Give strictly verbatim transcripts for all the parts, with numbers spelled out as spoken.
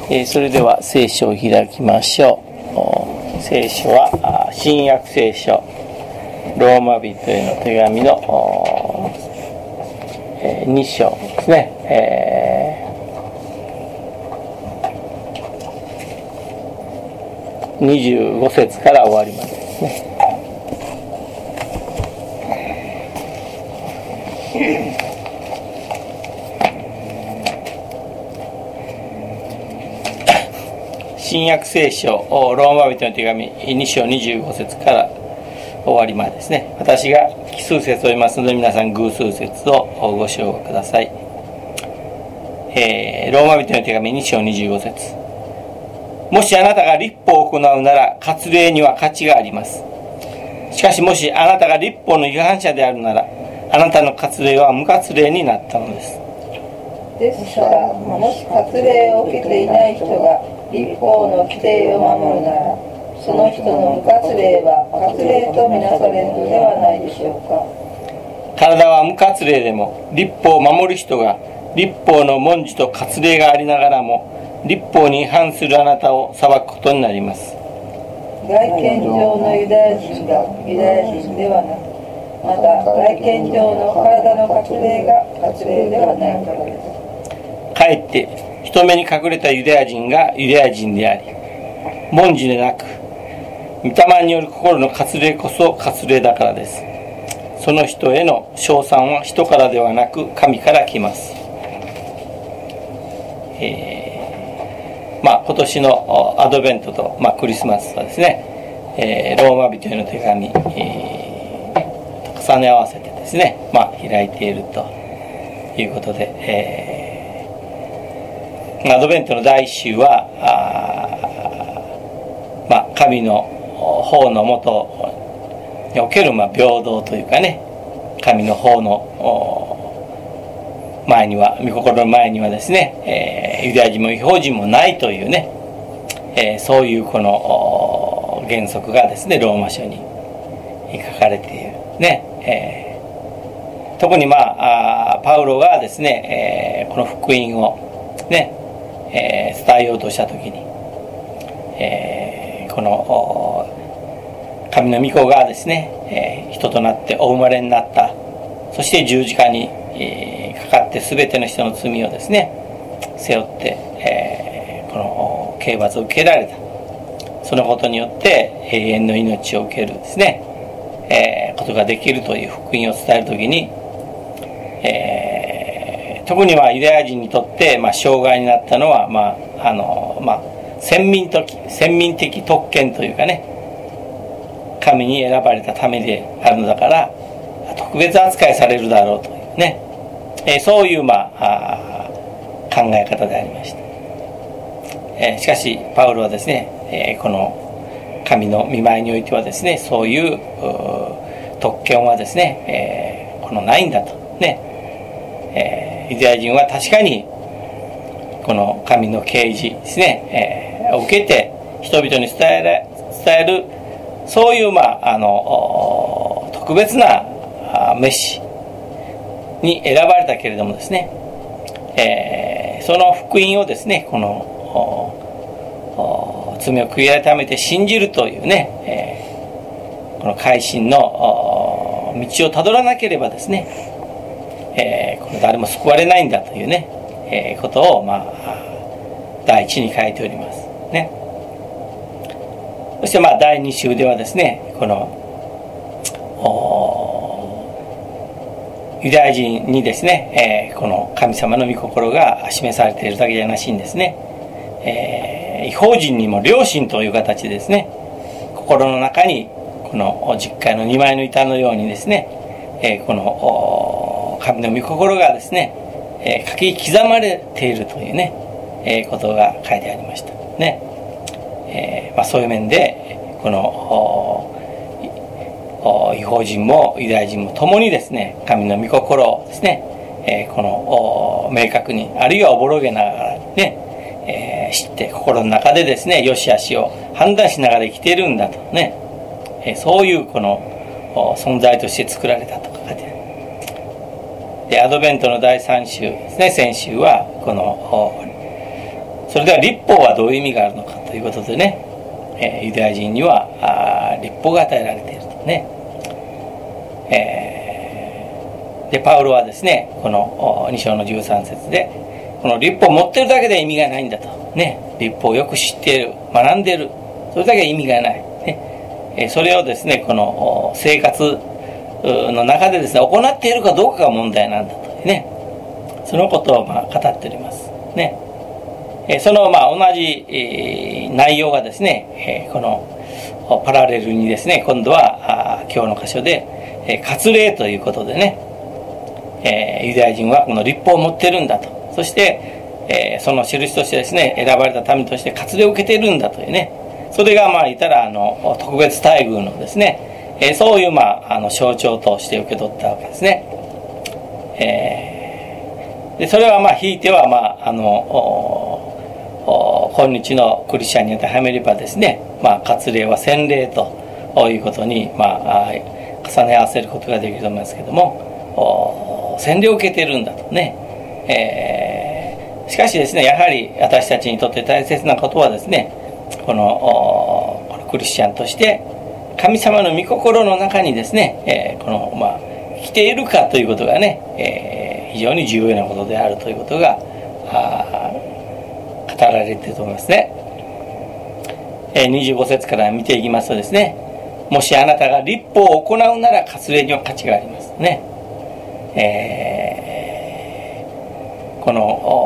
えー、それでは聖書を開きましょう。聖書は新約聖書ローマ人への手紙の、えー、に章ですね、えー、にじゅうご節から終わりまでですね。新約聖書ローマ人の手紙に章にじゅうご節から終わりまでですね。私が奇数節を読みますので、皆さん偶数節をご唱和ください。えー、ローマ人の手紙に章にじゅうご節。もしあなたが律法を行うなら割礼には価値があります。しかしもしあなたが律法の違反者であるなら、あなたの割礼は無割礼になったのです。 ですからもし割礼を受けていない人が律法の規定を守るなら、その人の無割礼は割礼とみなされるのではないでしょうか。 体は無割礼でも、律法を守る人が律法の文字と割礼がありながらも律法に違反するあなたを裁くことになります。 外見上のユダヤ人がユダヤ人ではなく、また外見上の体の割礼が割礼ではないからです。 かえって人目に隠れたユダヤ人がユダヤ人であり、文字でなく御霊による心の割礼こそ割礼だからです。その人への称賛は人からではなく神から来ます。えー、まあ今年のアドベントと、まあ、クリスマスはですね、えー、ローマ人への手紙、えー、と重ね合わせてですね、まあ、開いているということで、えーアドベントの第一週はあ、まあ、神の方のもとにおける、まあ、平等というかね、神の方の前には、御心の前にはですね、えー、ユダヤ人も異邦人もないというね、えー、そういうこの原則がですね、ローマ書に書かれているね、えー、特にまあ、あパウロがですね、えー、この福音をね、えー、伝えようとしたときに、えー、この神の御子がですね、えー、人となってお生まれになった、そして十字架に、えー、かかって全ての人の罪をですね背負って、えー、この刑罰を受けられた、そのことによって永遠の命を受けるですね、えー、ことができるという福音を伝えるときに、えー特にはユダヤ人にとって、まあ、障害になったのは、まああのまあ、先民的、先民的特権というかね、神に選ばれたためであるのだから特別扱いされるだろうというね、えー、そういう、まあ、あ考え方でありました。えー、しかしパウロはですね、えー、この神の御前においてはですね、そういう特権はですね、えー、このないんだとね、えーユダヤ人は確かにこの神の啓示ですね、えー、を受けて人々に伝える、伝えるそういう、まあ、あの特別な召しに選ばれたけれどもですね、えー、その福音をですね、この罪を悔い改めて信じるというね、えー、この改心の道をたどらなければですね、えー、この誰も救われないんだというね、えー、ことを、まあ、第一に書いておりますね。そしてまあ第二週ではですね、このユダヤ人にですね、えー、この神様の御心が示されているだけじゃなしにですね、えー、異邦人にも良心という形でですね、心の中にこの十戒の二枚の板のようにですね、えー、この神の御心がですね、えー、書き刻まれているというね、えー、ことが書いてありましたね。えーまあ、そういう面でこの異邦人もユダヤ人も共にですね、神の御心をですね、えー、この明確に、あるいはおぼろげながらね、えー、知って心の中でですね、良し悪しを判断しながら生きているんだとね、えー、そういうこの存在として作られたと書かれている。でアドベントのだいさん週ですね、先週はこのそそれでは立法はどういう意味があるのかということでね、えー、ユダヤ人にはあ立法が与えられているとね、えー、でパウロはですね、このに章のじゅうさん節で、この立法を持っているだけで意味がないんだとね、立法をよく知っている、学んでいる、それだけ意味がない、ね、えー、それをですね、この生活の中でですね、行っているかどうかが問題なんだというね、そのことをまあ語っておりますね。そのまあ同じ内容がですね、このパラレルにですね、今度は今日の箇所で割礼ということでね、ユダヤ人はこの律法を持っているんだと、そしてその印としてですね、選ばれた民として割礼を受けているんだというね、それがまあ言ったらあの特別待遇のですね、そういうまああの象徴として受け取ったわけですね。えー、でそれはまあひいてはまああの今日のクリスチャンに当てはめればですね、まあ、割礼は洗礼ということに、まあ、重ね合わせることができると思いますけども、洗礼を受けているんだとね、えー、しかしですね、やはり私たちにとって大切なことはですね、この、このクリスチャンとして神様の御心の中にですね、えー、このまあ来ているかということがね、えー、非常に重要なことであるということが語られていると思いますね。にじゅうご節から見ていきますとですね、もしあなたが律法を行うなら割礼には価値がありますね。えー、こ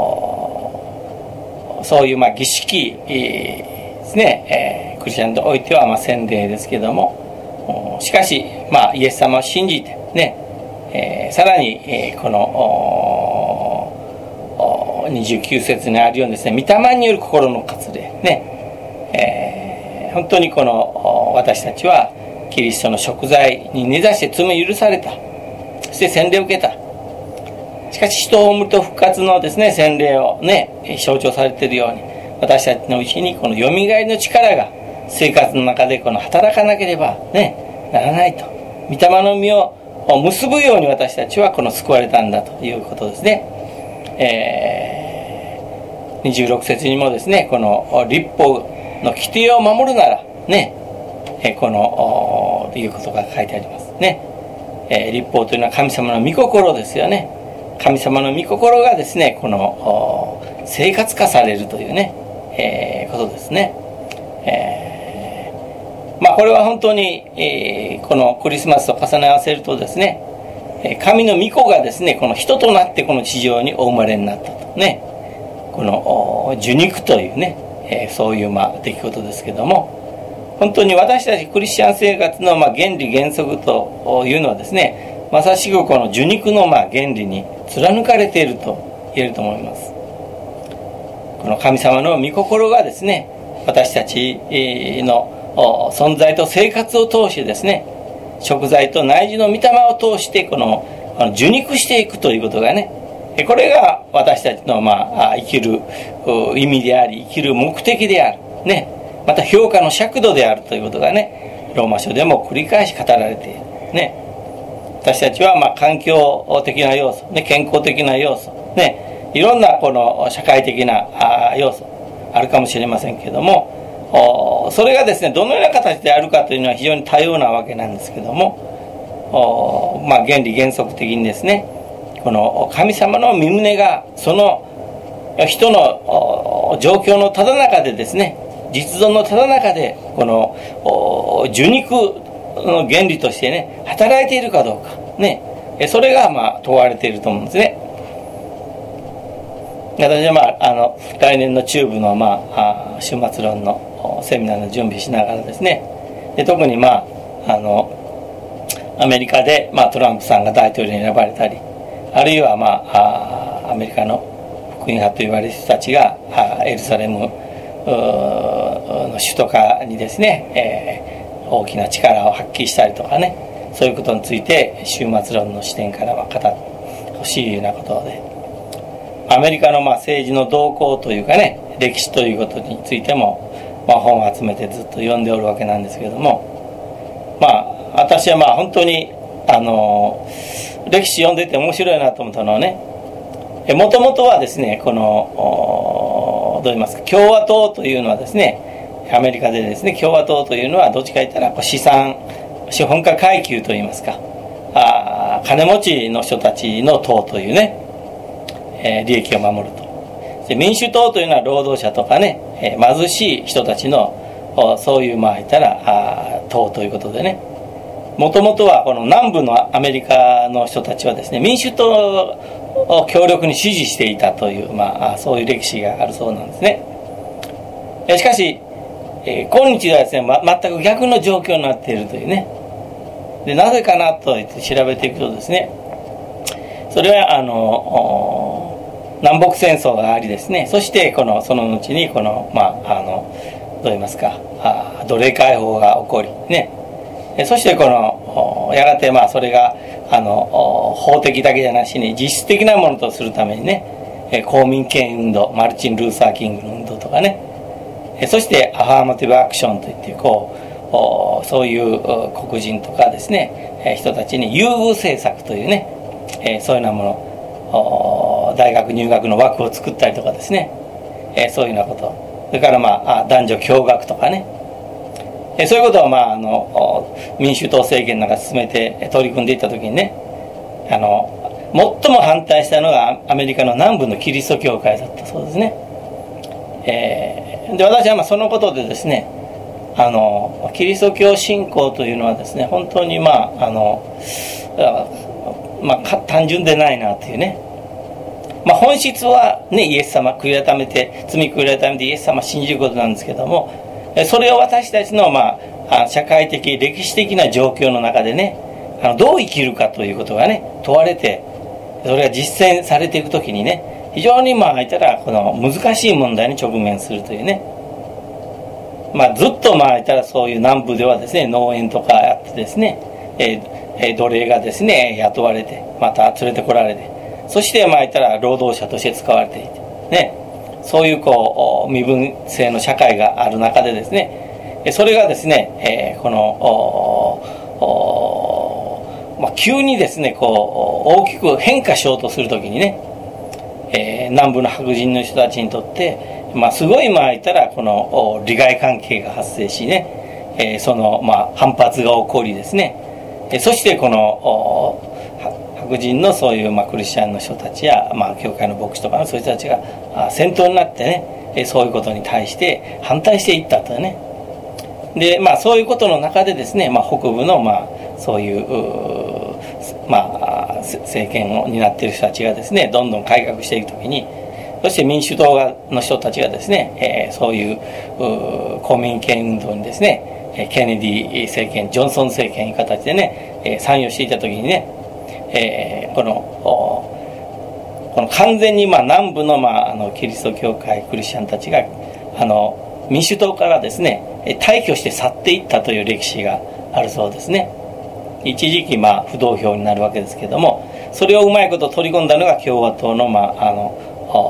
のそういうまあ儀式ですね、えー、クリスチャンにおいてはまあ洗礼ですけども、しかしまあイエス様を信じてね、えー、さらに、えー、このにじゅうきゅう節にあるようにですね、御霊による心の割礼ね、えー、本当にこの私たちはキリストの贖罪に根ざして罪許された、そして洗礼を受けた。しかし死と葬りと復活のですね洗礼をね象徴されているように、私たちのうちにこのよみがえりの力が生活の中でこの働かなければねならないと、御霊の実を結ぶように私たちはこの救われたんだということですね。えー、にじゅうろく節にもですね、この律法の規定を守るならね、このいうことが書いてありますね。えー、律法というのは神様の御心ですよね。神様の御心がですね、この生活化されるというね、えー、ことですね。えー、まあこれは本当に、えー、このクリスマスと重ね合わせるとですね、神の御子がですね、この人となってこの地上にお生まれになったとね、この受肉というね、えー、そういうまあ出来事ですけども、本当に私たちクリスチャン生活のまあ原理原則というのはですね、まさしくこの受肉のまあ原理に貫かれていると言えると思います。この神様の御心がですね、私たちの存在と生活を通してですね、食材と内耳の御霊を通してこの受肉していくということがね、これが私たちのまあ生きる意味であり、生きる目的であるね、また評価の尺度であるということがね、ローマ書でも繰り返し語られているね。私たちはまあ環境的な要素、ね、健康的な要素ね、いろんなこの社会的な要素あるかもしれませんけれども、それがですねどのような形であるかというのは非常に多様なわけなんですけども、まあ原理原則的にですね、この神様の御胸がその人の状況のただ中でですね、実存のただ中でこの受肉の原理としてね働いているかどうかね、それがまあ問われていると思うんですね。私はまああの来年の中部のまあ終末論のセミナーの準備しながらですね、で特にまああのアメリカでまあトランプさんが大統領に選ばれたり、あるいはまあアメリカの福音派と言われる人たちがエルサレムの首都化にですね、えー、大きな力を発揮したりとかね、そういうことについて終末論の視点からは語ってほしいようなことで、アメリカのまあ政治の動向というかね、歴史ということについても、まあ、本を集めてずっと読んでおるわけなんですけれども、まあ私はまあ本当にあの歴史読んでて面白いなと思ったのはね、もともとはですね、このどう言いますか、共和党というのはですね、アメリカでですね、共和党というのはどっちか言ったらこう資産資本家階級といいますか、あ金持ちの人たちの党というね、えー、利益を守ると。で民主党というのは労働者とかね、えー、貧しい人たちのそういうまあ言ったらあ党ということでね、もともとはこの南部のアメリカの人たちはですね、民主党を強力に支持していたという、まあ、そういう歴史があるそうなんですね。しかし、えー、今日はですね、ま、全く逆の状況になっているというね。でなぜかなと言って調べていくとですね、それはあの南北戦争がありですね、そしてこのその後にこのまああのどう言いますか、あ奴隷解放が起こりね、そしてこのやがてまあそれがあの法的だけじゃなしに実質的なものとするためにね、公民権運動、マルチン・ルーサー・キングの運動とかね、そしてアファーマティブ・アクションといってこうそういう黒人とかですね人たちに優遇政策というね、そういうようなもの、大学入学の枠を作ったりとかですね、そういうようなこと、それからまあ男女共学とかね、そういうことをまああの民主党政権なんか進めて取り組んでいった時にね、あの最も反対したのがアメリカの南部のキリスト教会だったそうですね。えー、で私はまあそのことでですね、あのキリスト教信仰というのはですね、本当にまああのまあ単純でないなというね、まあ本質はね、イエス様悔い改めて罪悔い改めてイエス様を信じることなんですけども、それを私たちのまあ社会的歴史的な状況の中でね、あのどう生きるかということがね問われて、それが実践されていくときにね、非常にまあ言ったらこの難しい問題に直面するというね、まあずっとまあ言ったらそういう南部ではですね、農園とかやってですね、えー、奴隷がですね雇われて、また連れてこられて、そしてまあ言ったら労働者として使われていてね、そういうこう身分制の社会がある中でですね、それがですね、えー、このまあ、急にですねこう大きく変化しようとするときにね、えー、南部の白人の人たちにとって、まあ、すごいまあ言ったらこの利害関係が発生しね、えー、そのまあ反発が起こりですね、えー、そしてこの白人のそういうまあクリスチャンの人たちや、まあ、教会の牧師とかのそういう人たちが先頭になってね、えー、そういうことに対して反対していったとね。でまあそういうことの中でですね、まあ、北部のまあそういうまあ政権を担っている人たちがですねどんどん改革していくときに、そして民主党の人たちがですね、えー、そういう公民権運動にですね、ケネディ政権、ジョンソン政権という形でね、えー、参与していたときにね、えー、このこの完全にまあ南部のまああのキリスト教会クリスチャンたちがあの民主党からですね退去して去っていったという歴史があるそうですね。一時期まあ不動票になるわけですけども、それをうまいこと取り込んだのが共和党のまああの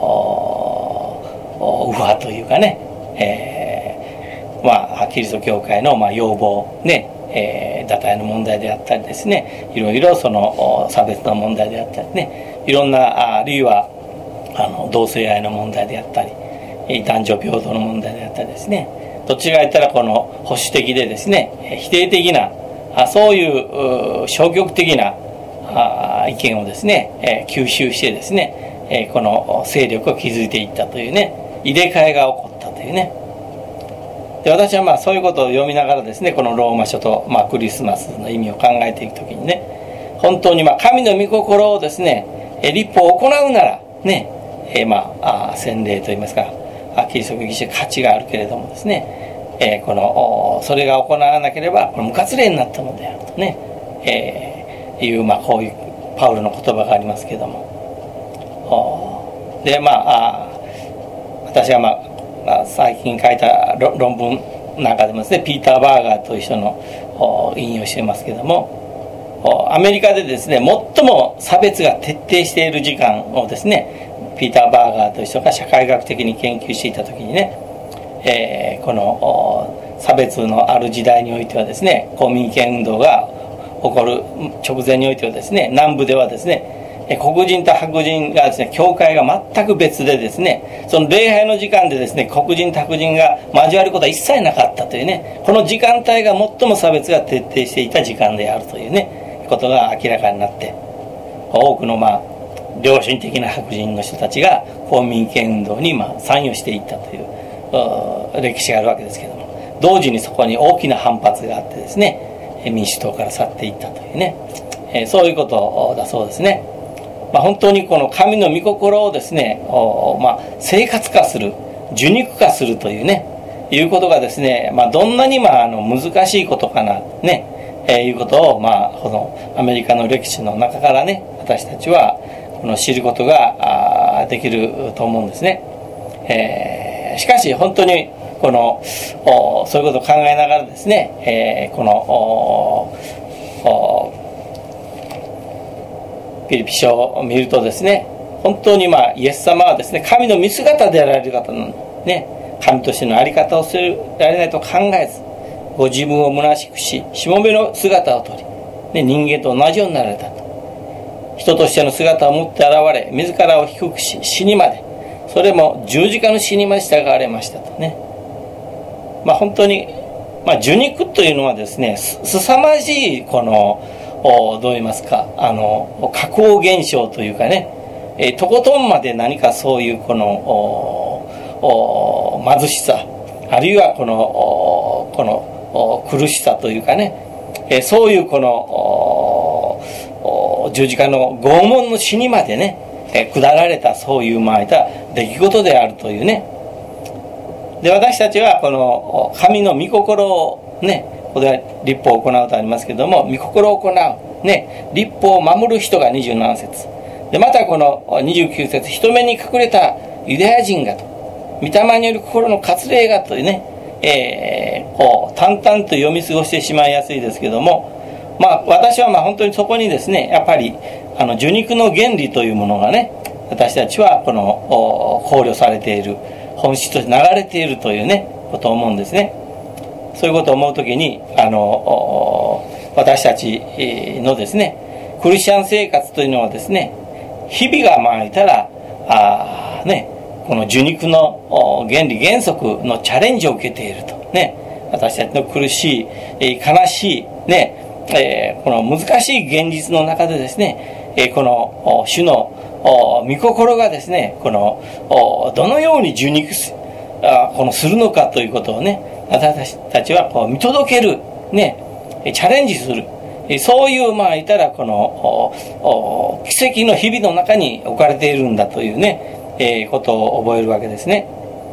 右派というかね、えー、まあキリスト教会のまあ要望ね、えー、堕胎の問題であったりですね、いろいろその差別の問題であったりね、いろんなあるいはあの同性愛の問題であったり、男女平等の問題であったりですね、どっちか言ったらこの保守的でですね否定的なそういう消極的な意見をですね吸収してですねこの勢力を築いていったというね入れ替えが起こったというね。で私はまあそういうことを読みながらですね、このローマ書とまあクリスマスの意味を考えていくときにね、本当にまあ神の御心をですね立法を行うならね、えまあ洗礼といいますかキリスト教儀式価値があるけれどもですね、えー、このそれが行わなければこの無活例になったものであるとね、えー、いうまあこういうパウロの言葉がありますけれども、でまああ私はまあ、まあ、最近書いた論文なんかでもですねピーター・バーガーという人の引用していますけれども、アメリカでですね最も差別が徹底している時間をですねピーター・バーガーという人が社会学的に研究していた時にね、えー、この差別のある時代においてはですね公民権運動が起こる直前においてはですね南部ではですね、 黒人と白人がですね、教会が全く別でですね、その礼拝の時間でですね、黒人と白人が交わることは一切なかったというね、この時間帯が最も差別が徹底していた時間であるというね、ことが明らかになって、多くのまあ良心的な白人の人たちが公民権運動にまあ参与していったという歴史があるわけですけれども、同時にそこに大きな反発があってですね、民主党から去っていったというね、えー、そういうことだそうですね。まあ、本当にこの神の御心をですね、まあ、生活化する、受肉化するというね、いうことがですね、まあ、どんなにまああの難しいことかなね、えー、いうことをまあこのアメリカの歴史の中からね、私たちはこの知ることができると思うんですね。えー、しかし本当にこのそういうことを考えながらですね、えー、このピリピ書を見るとですね、本当にまあイエス様はですね、神の見姿であられる方のね、神としての在り方をするられないと考えず、ご自分を虚しくし、しもべの姿をとり、ね、人間と同じようになられたと。人としての姿を持って現れ、自らを低くし、死にまで、それも十字架の死にまで従われましたとね。まあ本当に、まあ、受肉というのはですね、すさまじいこのどう言いますか、あの加工現象というかね、えー、とことんまで何かそういうこの貧しさ、あるいはこのこの苦しさというかね、えー、そういうこの十字架の拷問の死にまでね、えー、下られたそういうまあいた出来事であるというね。で、私たちはこの神の御心をね、ここでは律法を行うとありますけれども、御心を行う、ね、律法を守る人がにじゅうなな節で、またこのにじゅうきゅう節、人目に隠れたユダヤ人がと、御霊による心の割礼がというね、えー、こう淡々と読み過ごしてしまいやすいですけども、まあ私はまあ本当にそこにですね、やっぱりあの受肉の原理というものがね、私たちはこの考慮されている、本質として流れているというね、ことを思うんですね。そういうことを思うときに、あの私たちのですね、クリスチャン生活というのはですね、日々がまいたらあ、ね、この受肉の原理原則のチャレンジを受けているとね、私たちの苦しい、悲しいね、えー、この難しい現実の中でですね、えー、この主の御心がですね、このどのように受肉すあこのするのかということをね、私たちはこう見届ける、ね、チャレンジする、そういうまあいたらこの奇跡の日々の中に置かれているんだというね、えー、ことを覚えるわけですね。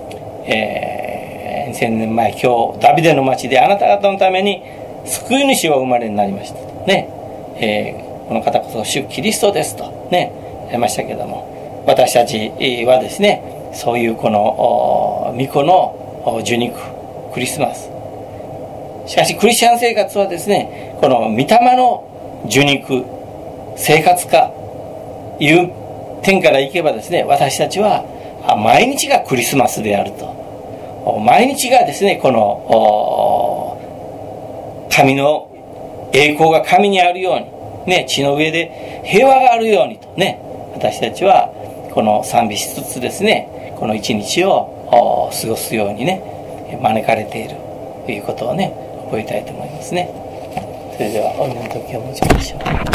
えー、にせんねんまえ、今日ダビデの町であなた方のために救い主は生まれになりましたとね、えー、この方こそ主キリストですとね、言いましたけども、私たちはですね、そういうこの御子の受肉クリスマス、しかしクリスチャン生活はですね、この御霊の受肉生活化いう点からいけばですね、私たちは毎日がクリスマスであると、毎日がですね、この神の栄光が神にあるようにね、地の上で平和があるようにとね、私たちはこの賛美しつつですね、この一日を過ごすようにね、招かれているということをね、覚えたいと思いますね。それではお祈りの時を持ちましょう。